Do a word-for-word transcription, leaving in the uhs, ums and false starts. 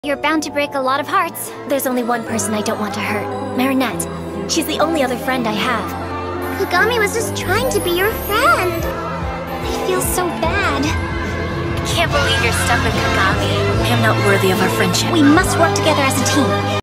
You're bound to break a lot of hearts. There's only one person I don't want to hurt. Marinette. She's the only other friend I have. Kagami was just trying to be your friend. I feel so bad. I can't believe you're stuck with Kagami. I am not worthy of our friendship. We must work together as a team.